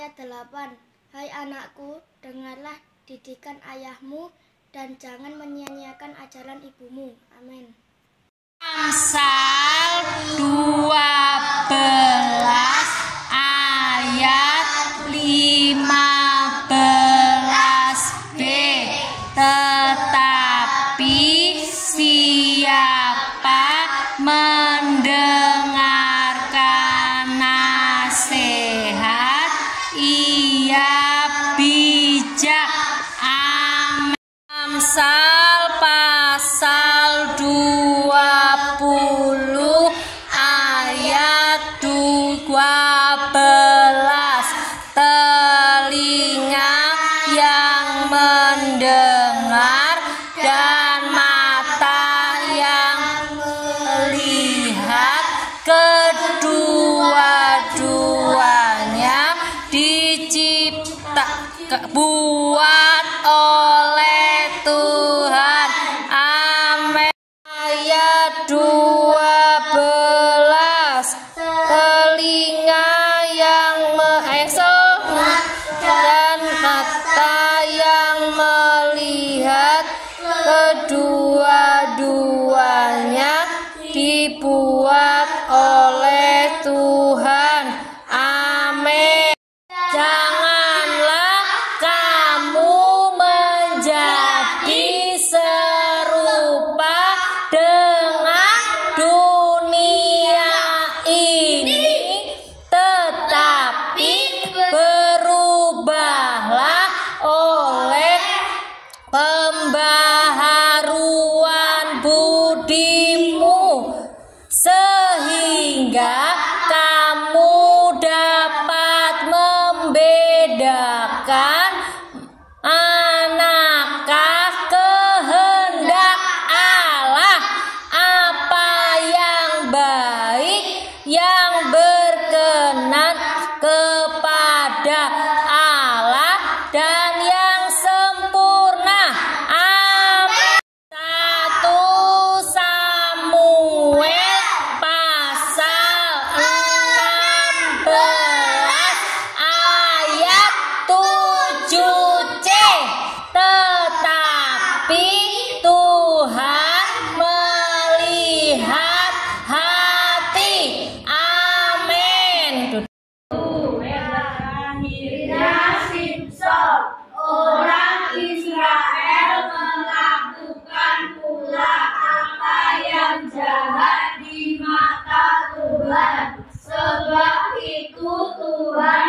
ayat 8. Hai anakku, dengarlah didikan ayahmu dan jangan menyia-nyiakan ajaran ibumu. Amin. Amsal 12 ayat 15b. Tetapi siapa mendengarkan nasihat, ia bijak. Amin. Amsal pasal 20 ayat 12. Telinga yang mendengar dan mata yang melihat, kedua-duanya buat oleh Tuhan. Amin. Ayat 12. Telinga yang mendengar dan mata yang melihat, kedua-duanya dibuat oleh Tuhan. Amin. Janganlah kamu menjadi serupa dengan dunia ini, tetapi berubahlah oleh pembaharuan budimu, sehingga kamu dapat membedakan manakah kehendak Allah, apa yang baik, yang berkenan kepada Allah, dan yang sempurna. Amin. 1 Samuel pasal 16 ayat 7c. Tetapi Tuhan melihat hati. Amin. Akhirnya Simson, orang Israel, melakukan pula apa yang jahat di mata Tuhan. Sebab itu Tuhan